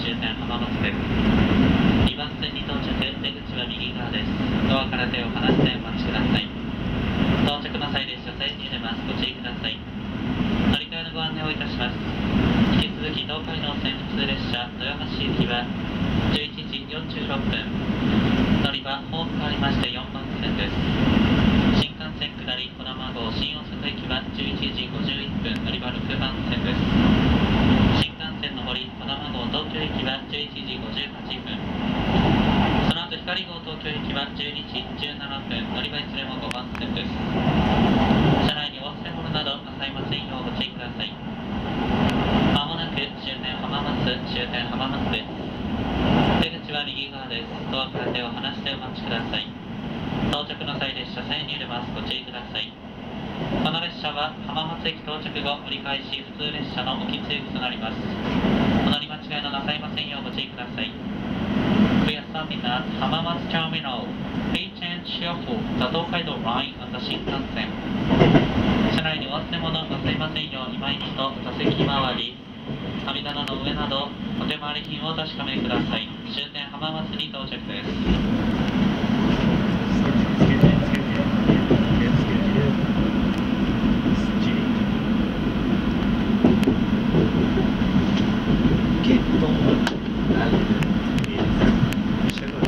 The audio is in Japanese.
終点浜松です。2番線に到着、出口は右側です。ドアから手を離してお待ちください。到着の際列車線に出ます。ご注意ください。乗り換えのご案内をいたします。引き続き東海道線普通列車豊橋行きは11時46分、乗り場ホーム変わりまして4番線です。新幹線下りこだま号新大阪行きは11時51分、乗り場6番線です。新幹線の堀こだま号東京行きは11時58分、その後光号東京行きは12時17分、乗り場いずれも5番線です。車内にお忘れ物などなさいませんようご注意ください。まもなく終点浜松です。出口は右側です。ドアから手を離してお待ちください。到着の際列車線に入れます。ご注意ください。この列車は浜松駅到着後折り返し普通列車の置き継ぎとなります。お乗り間違いのなさいませんようご注意ください。We are stopping at 浜松 Terminal. Please change careful the 東海道 line on the 新幹線。車内にお忘れ物なさいませんよう今一度座席周り、網棚の上などお手回り品をお確かめください。終点浜松に到着です。 ゲット